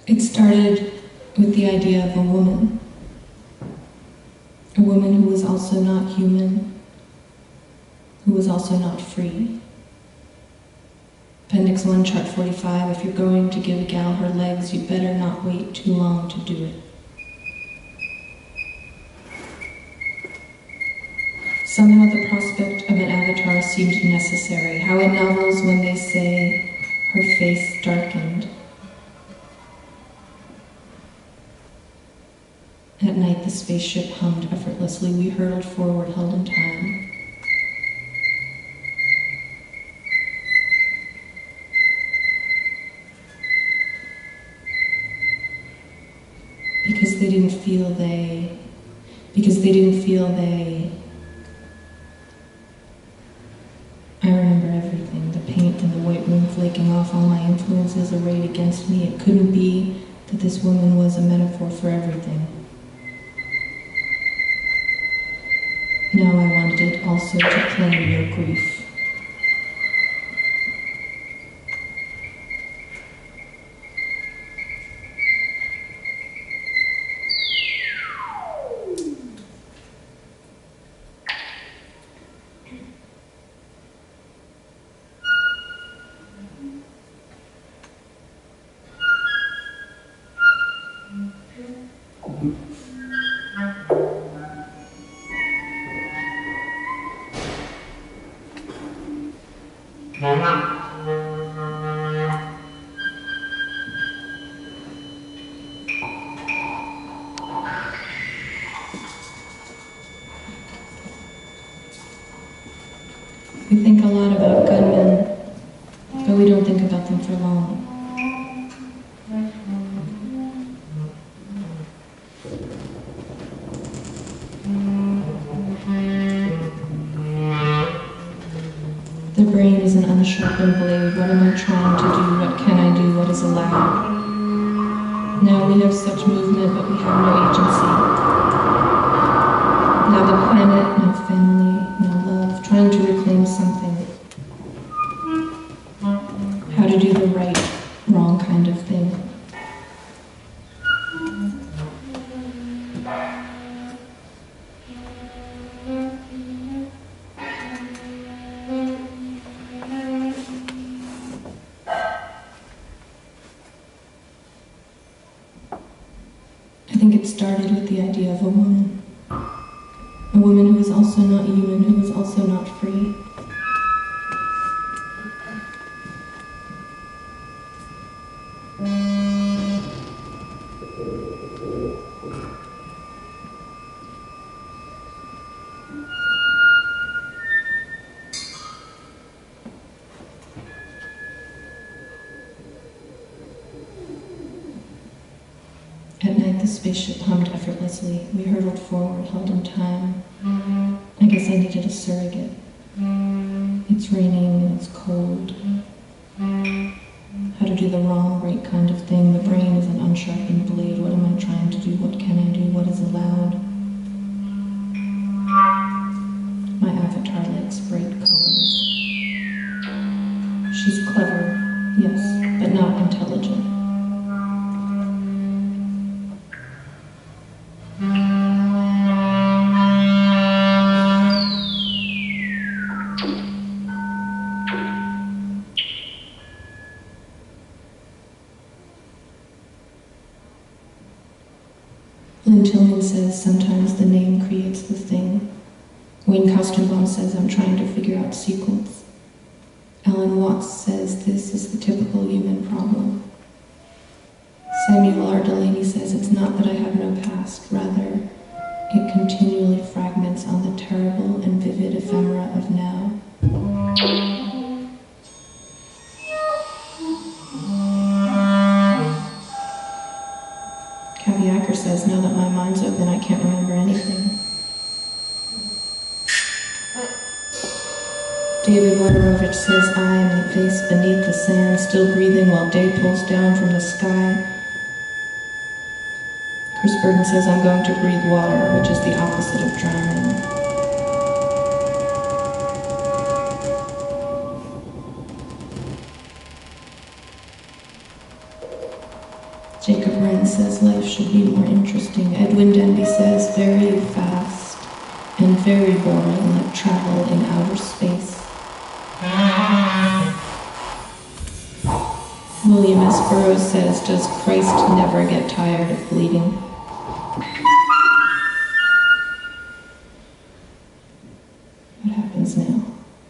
It started with the idea of a woman who was also not human, who was also not free. Appendix 1, chart 45, if you're going to give a gal her legs, you better not wait too long to do it. Somehow the prospect of an avatar seemed necessary. How in novels when they say her face darkened. At night the spaceship hummed effortlessly. We hurtled forward, held in time. Because they didn't feel they, I remember everything, the paint in the white room flaking off, all my influences arrayed against me. It couldn't be that this woman was a metaphor for everything. Now I wanted also to claim your grief. We think a lot about gunmen, but we don't think about them for long. The brain is an unsharpened blade. What am I trying to do? What can I do? What is allowed? Now we have such movement, but we have no agency. Now the planet, no family, no love, trying to reclaim something. How to do the right, wrong kind of thing. I think it started with the idea of a woman who is also not human, who is also not free. At night the spaceship hummed effortlessly. We hurtled forward, held in time. I guess I needed a surrogate. It's raining and it's cold. How to do the wrong, right kind of thing. The brain is an unsharpened blade. What am I trying to do? What can I do? What is allowed? My avatar likes bright colors. She's clever, yes, but not intelligent. Lynn Tillman says sometimes the name creates the thing. Wayne Kostenbaum says I'm trying to figure out sequels. Alan Watts says this is the typical human problem. Samuel R. Delaney says it's not that I have no past, rather it continually fragments on the terrible and vivid ephemera of now. Kathy Acker says, now that my mind's open, I can't remember anything. David Woderovich says, I am the face beneath the sand, still breathing while day pulls down from the sky. Chris Burden says, I'm going to breathe water, which is the opposite of drowning. Jacob says life should be more interesting. Edwin Denby says very fast and very boring, like travel in outer space. William S. Burroughs says, does Christ never get tired of bleeding? What happens now?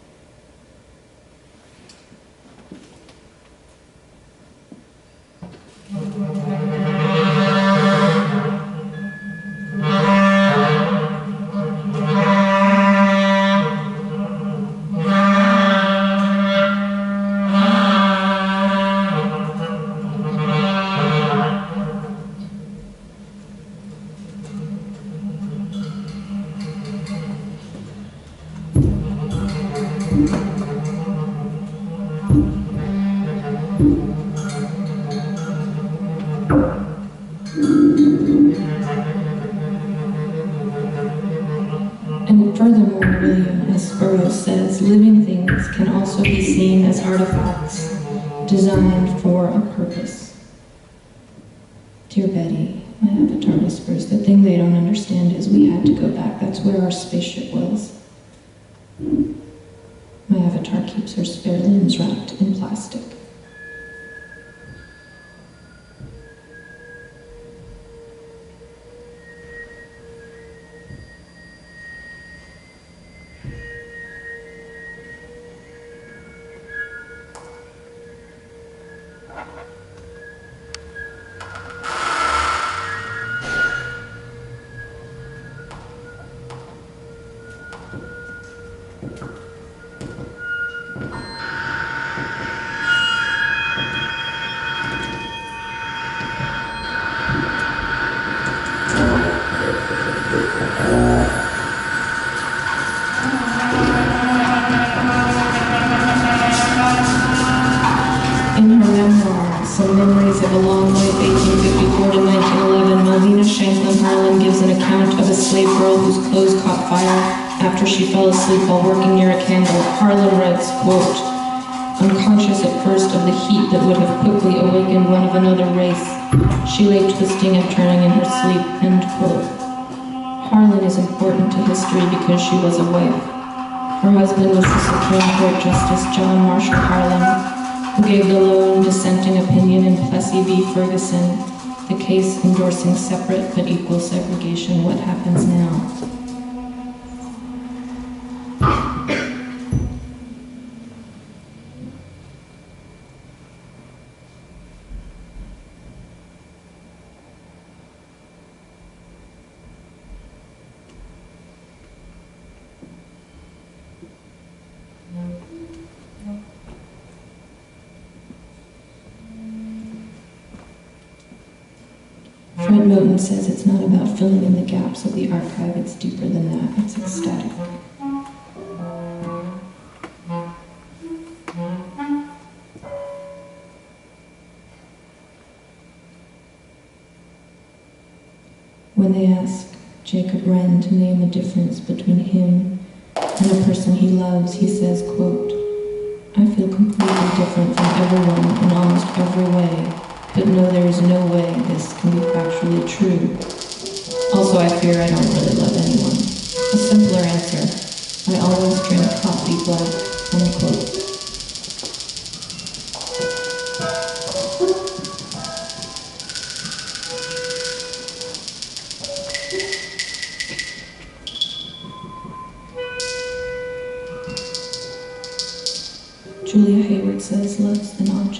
And furthermore, William S. Burroughs says, living things can also be seen as artifacts designed for a purpose. Dear Betty, my avatar whispers, the thing they don't understand is we had to go back. That's where our spaceship was. My avatar keeps her spare limbs wrapped in plastic. In her memoir, Some Memories of a Long Life, 1854 to 1911, Malvina Shanklin Harlan gives an account of a slave girl whose clothes caught fire after she fell asleep while working near a candle. Harlan writes, quote, unconscious at first of the heat that would have quickly awakened one of another race, she lay twisting and turning in her sleep, end quote. Harlan is important to history because she was a wife. Her husband was the Supreme Court Justice John Marshall Harlan, who gave the lone dissenting opinion in Plessy v. Ferguson, the case endorsing separate but equal segregation. What happens now? Fred Moten says it's not about filling in the gaps of the archive, it's deeper than that, it's ecstatic. When they ask Jacob Wren to name a difference between him and a person he loves, he says, quote, I feel completely different from everyone in almost every way. But no, there is no way this can be factually true. Also, I fear I don't really love anyone. A simpler answer, I always drink coffee black, unquote. Julia Hayward says love's an object.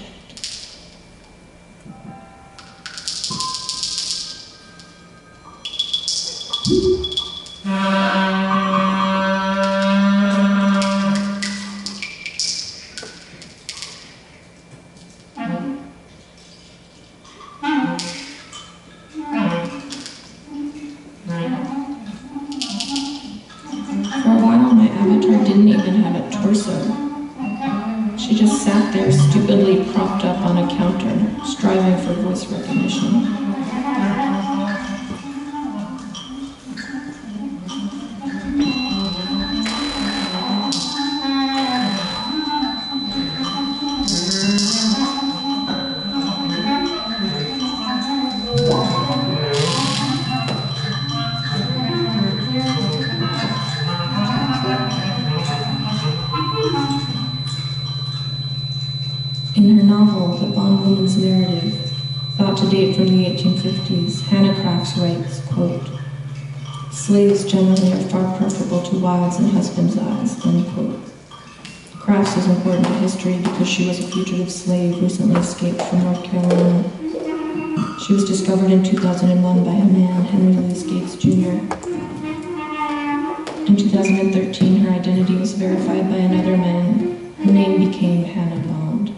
For a while, my avatar didn't even have a torso. She just sat there stupidly propped up on a counter, striving for voice recognition. woman's narrative, thought to date from the 1850s, Hannah Crafts writes, quote, "Slaves generally are far preferable to wives in husbands' eyes," unquote. Crafts is important to history because she was a fugitive slave recently escaped from North Carolina. She was discovered in 2001 by a man, Henry Louis Gates Jr. In 2013, her identity was verified by another man. Her name became Hannah Bond.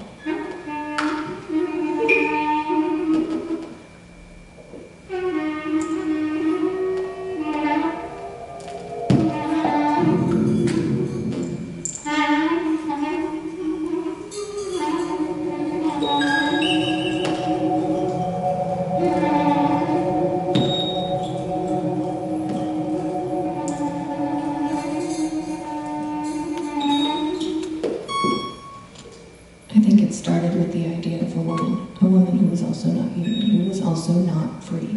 It started with the idea of a woman who was also not human, who was also not free.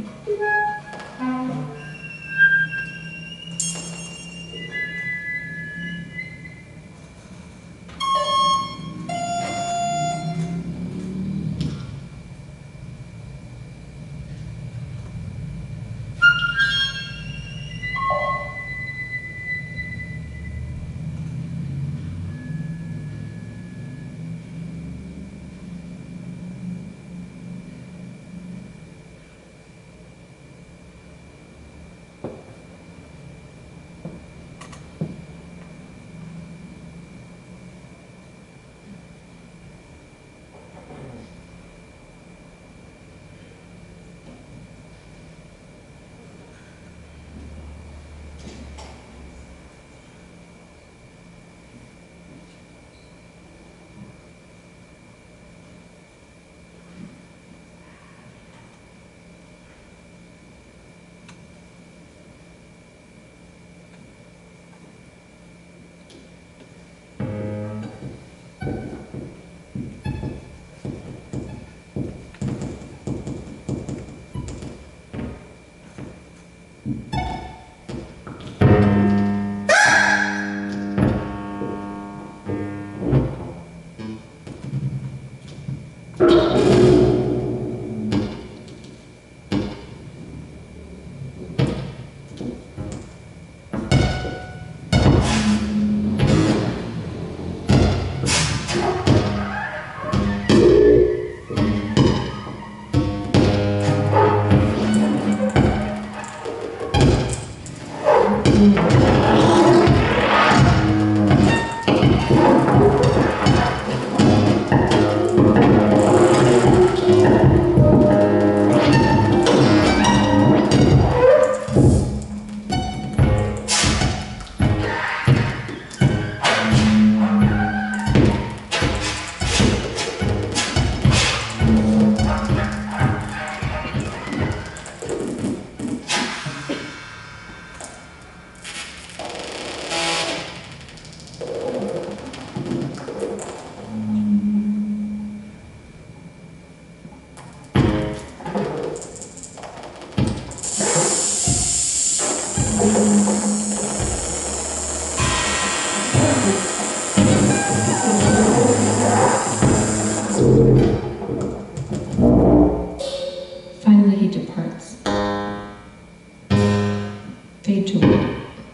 Finally he departs. Fade to white.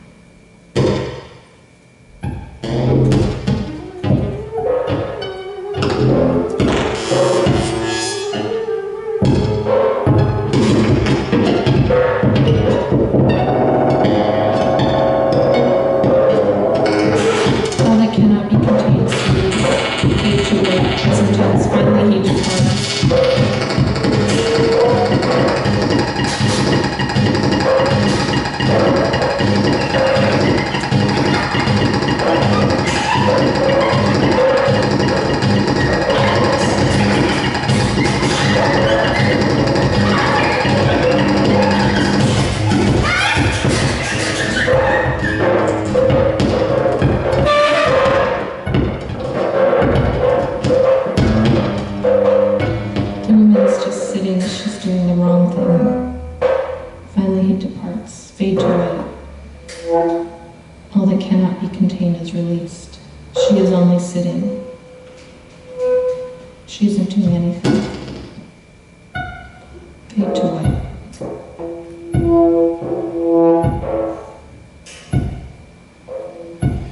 All that cannot be contained is released. She is only sitting. She isn't doing anything.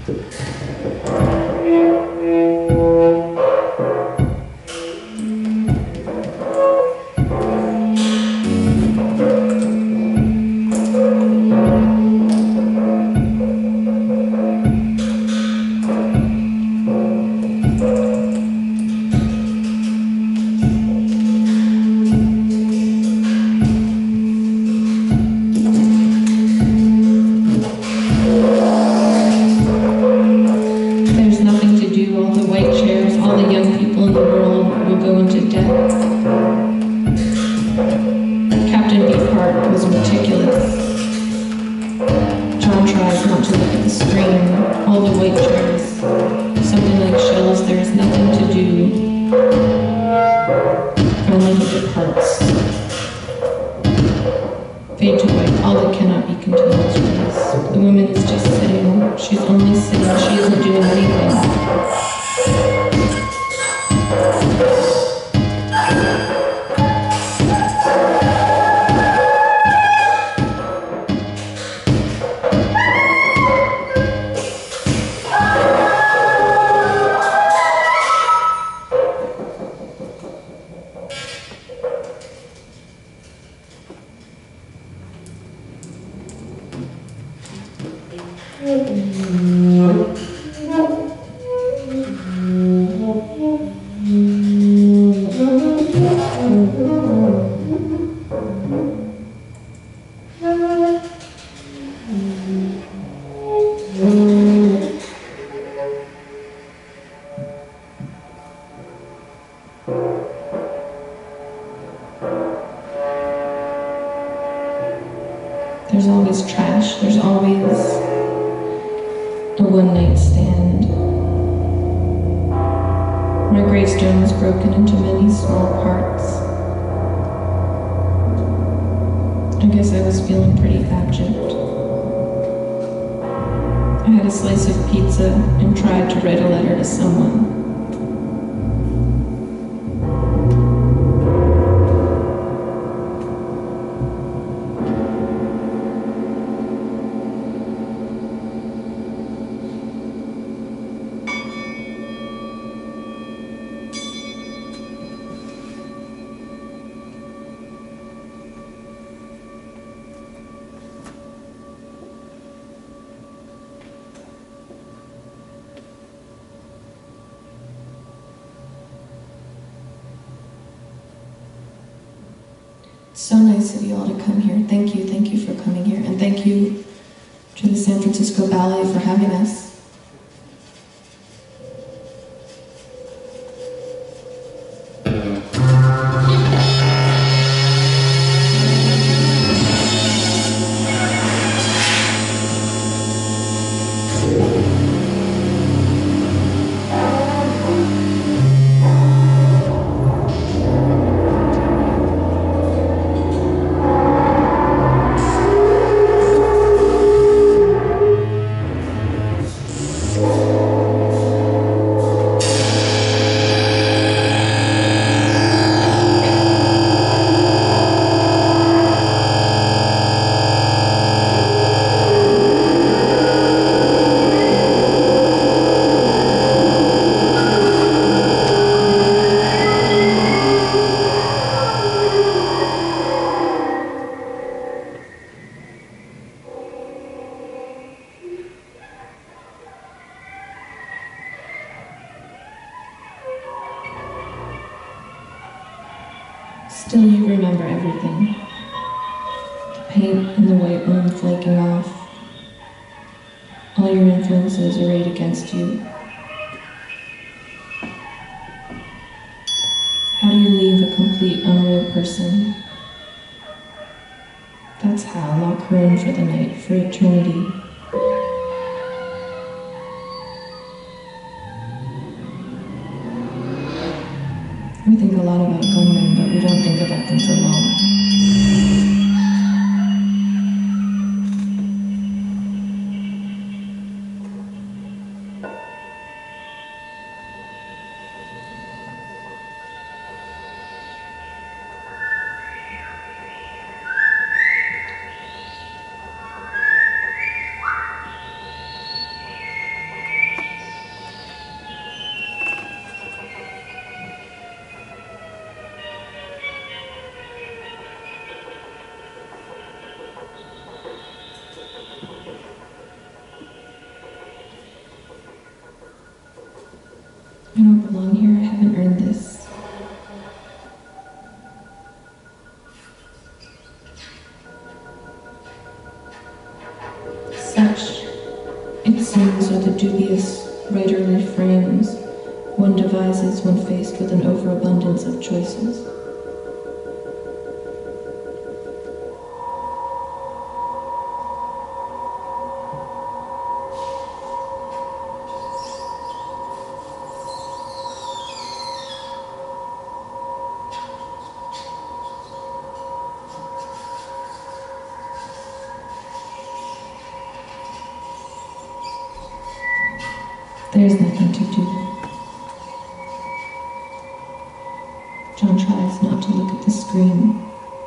There's always trash, there's always a one-night stand. My gravestone was broken into many small parts. I guess I was feeling pretty abject. I had a slice of pizza and tried to write a letter to someone. So nice of you all to come here. Thank you for coming here. And thank you to the San Francisco Ballet for having us. Still you remember everything. The paint and the white room flaking off. All your influences arrayed against you. How do you leave a complete, unreal person? That's how. Lock her in for the night, for eternity. We think a lot about gunmen, but we don't think about them for long. I don't belong here, I haven't earned this. Such, it seems, are the dubious writerly frames one devises when faced with an overabundance of choices. There's nothing to do. John tries not to look at the screen.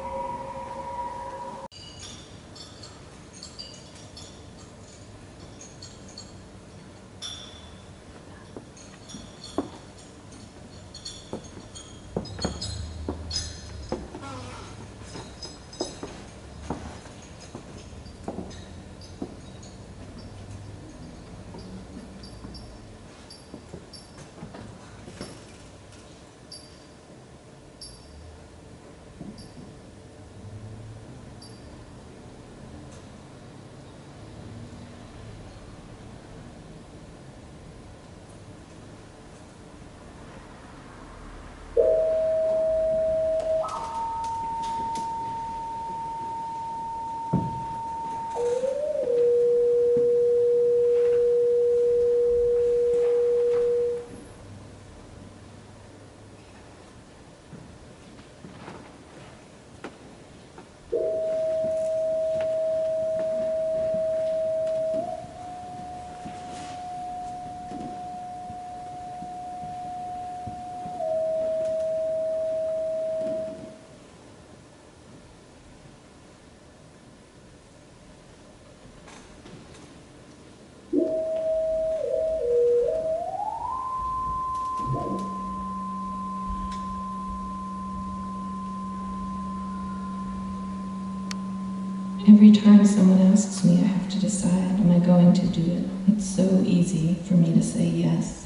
Every time someone asks me, I have to decide, am I going to do it? It's so easy for me to say yes.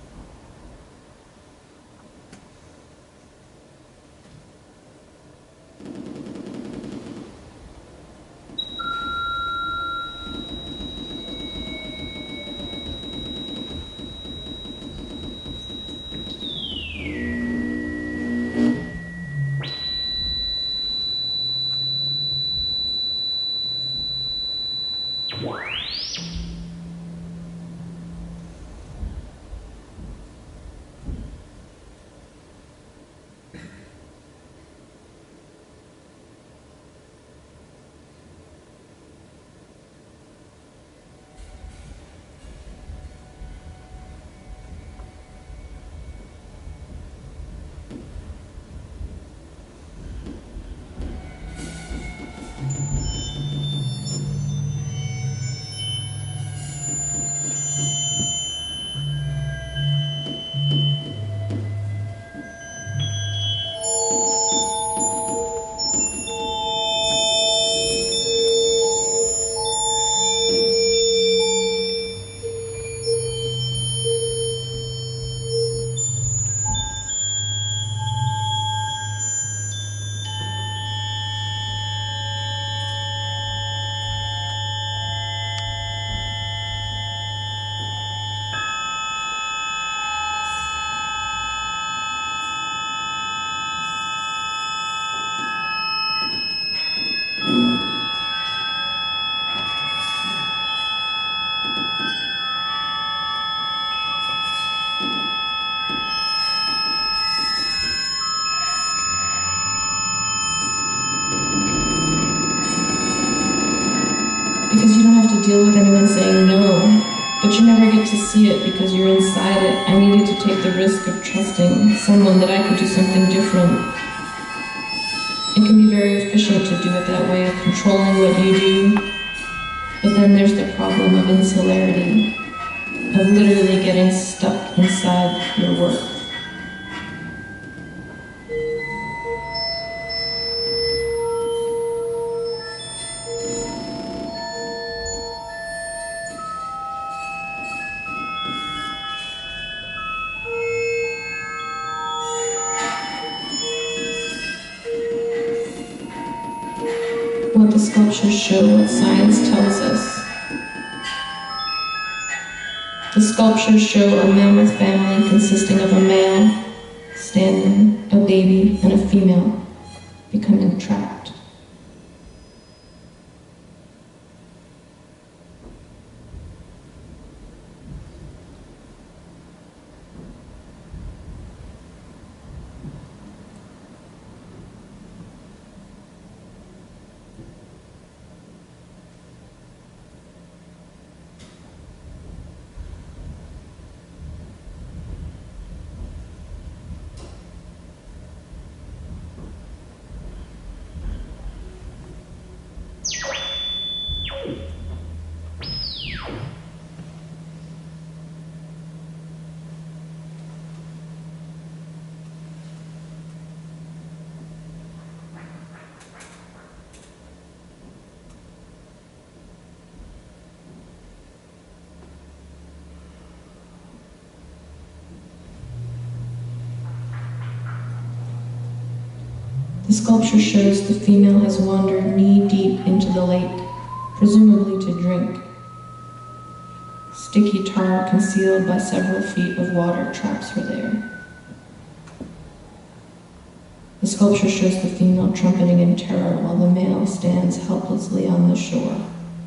Because you don't have to deal with anyone saying no, but you never get to see it because you're inside it. I needed to take the risk of trusting someone that I could do something different. It can be very efficient to do it that way, controlling what you do, but then there's the problem of insularity, of literally getting stuck inside your work. What the sculptures show, what science tells us. The sculptures show a mammoth family consisting of a male standing, a baby, and a female becoming trapped. The sculpture shows the female has wandered knee-deep into the lake, presumably to drink. Sticky tar concealed by several feet of water traps her there. The sculpture shows the female trumpeting in terror while the male stands helplessly on the shore.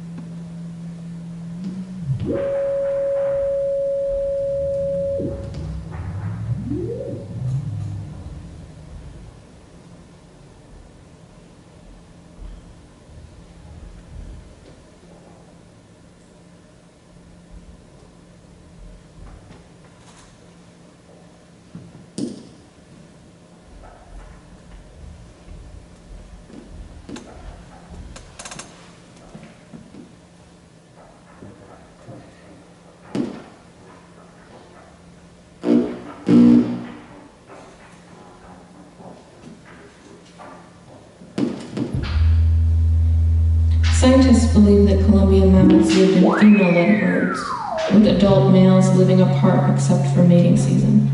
Scientists believe that Columbian mammoths lived in female-led herds, with adult males living apart except for mating season.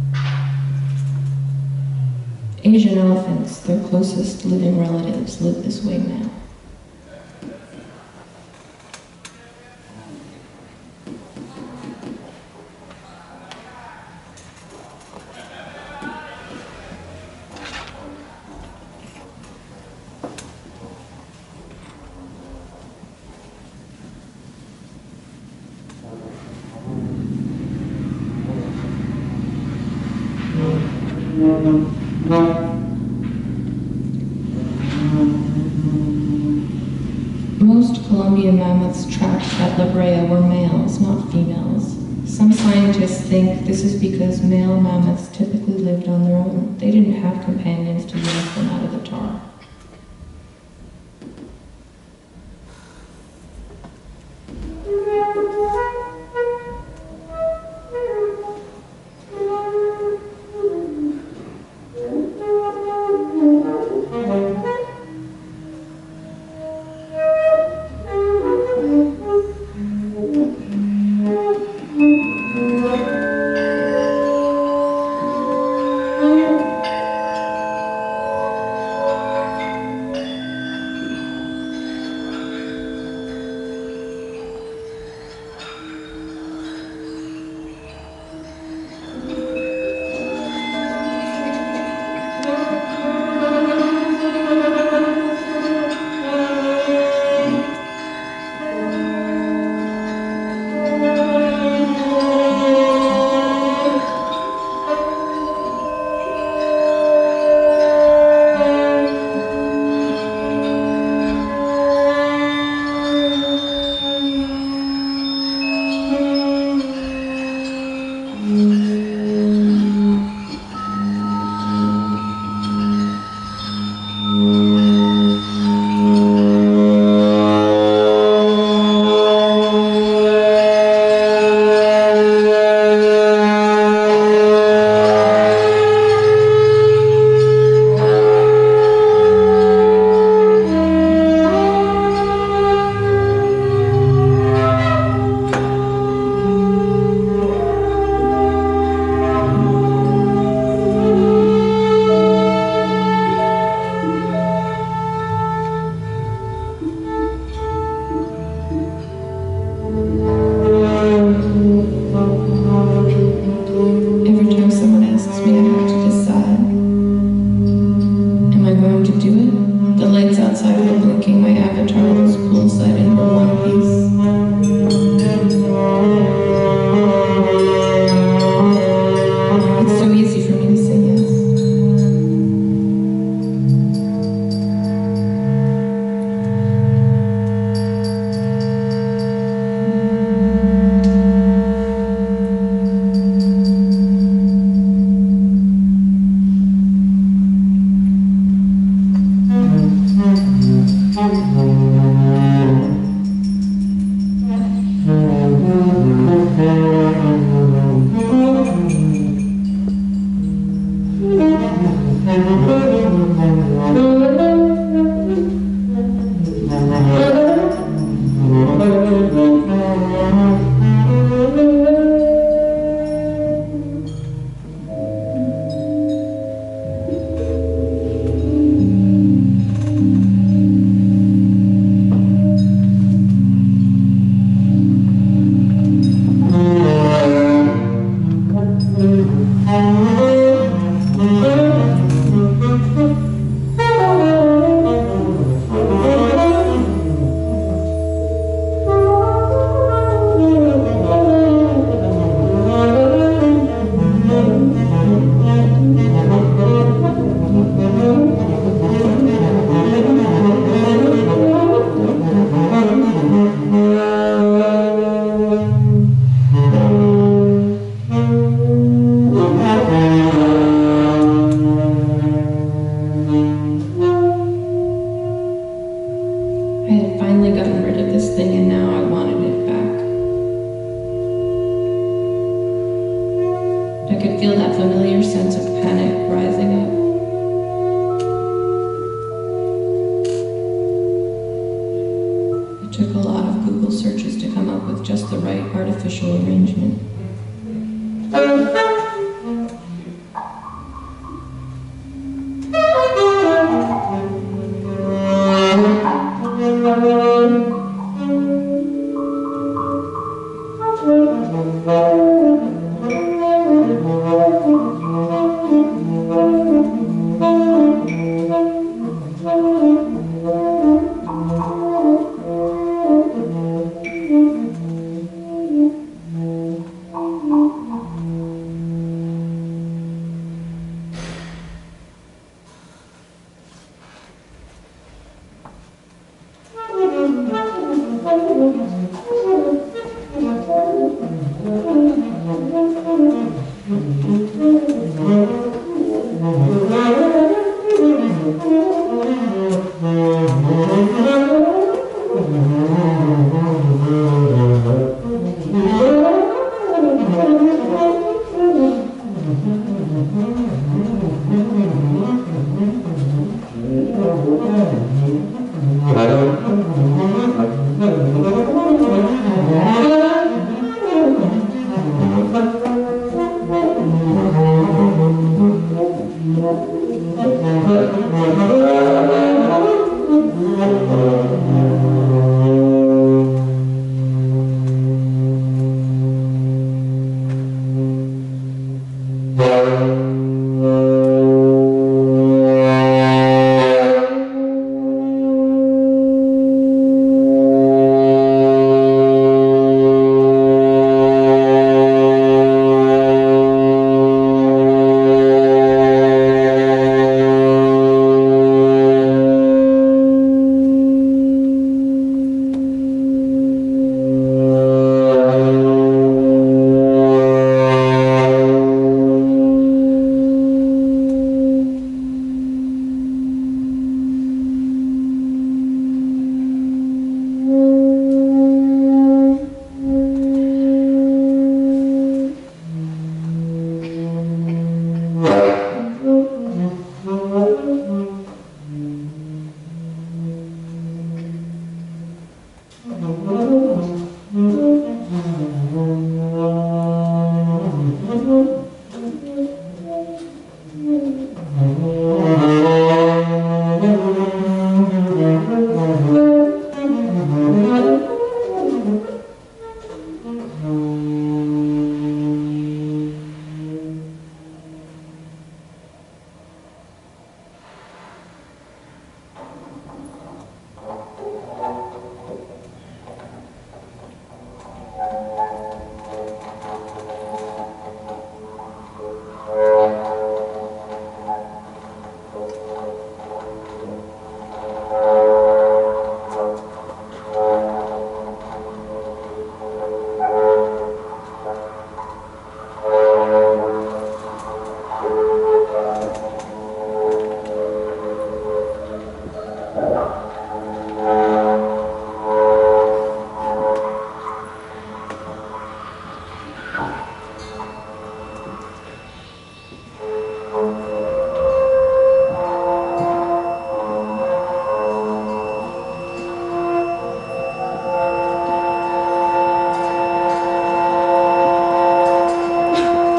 Asian elephants, their closest living relatives, live this way now. Most Columbian mammoths trapped at La Brea were males, not females. Some scientists think this is because male mammoths typically lived on their own. They didn't have companions to yank them out of the tar.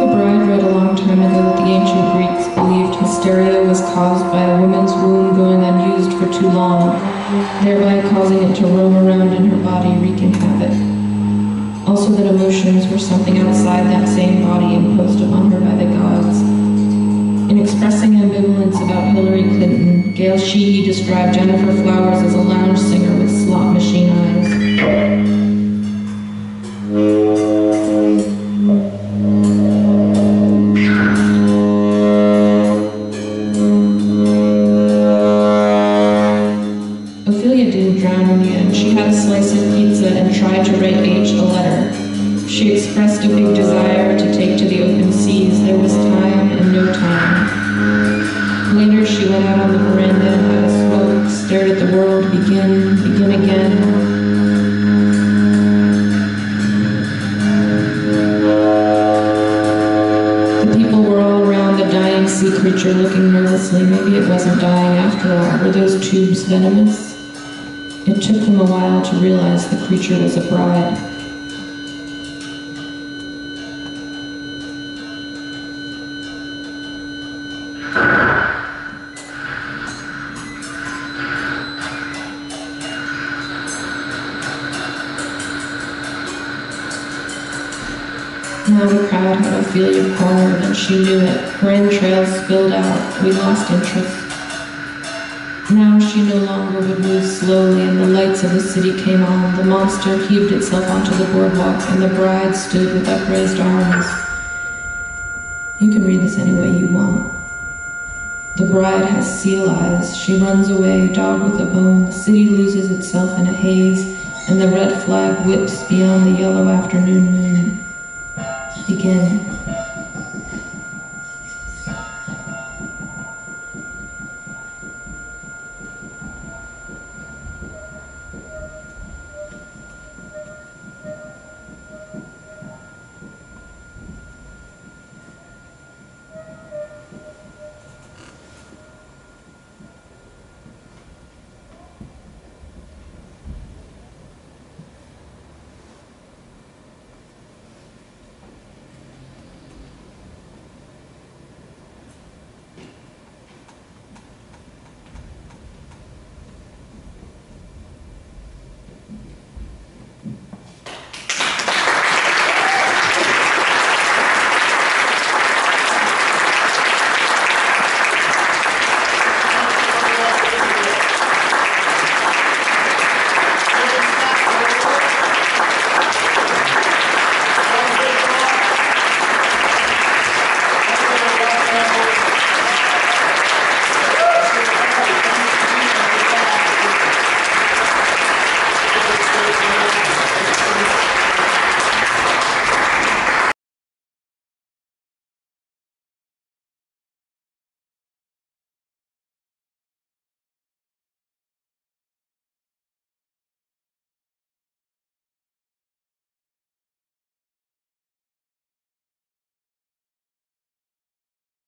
The bride read a long time ago that the ancient Greeks believed hysteria was caused by a woman's womb going unused for too long, thereby causing it to roam around in her body, wreaking havoc. Also that emotions were something outside that same body imposed upon her by the gods. In expressing ambivalence about Hillary Clinton, Gail Sheehy described Jennifer Flowers as a lounge singer with slot machine eyes. Ophelia didn't drown in the end. She had a slice of pizza and tried to write H a letter. She expressed a big desire to take to the open seas. There was time and no time. Later, she went out on the veranda and had a smoke, stared at the world begin again. The people were all around the dying sea creature looking nervously. Maybe it wasn't dying after all. Were those tubes venomous? It took them a while to realize the creature was a bride. Now the crowd had Ophelia cornered, and she knew it. Her entrails spilled out. We lost interest. Now she no longer would move slowly, and the lights of the city came on. The monster heaved itself onto the boardwalk, and the bride stood with upraised arms. You can read this any way you want. The bride has seal eyes. She runs away, dog with a bone. The city loses itself in a haze, and the red flag whips beyond the yellow afternoon moon. Begin.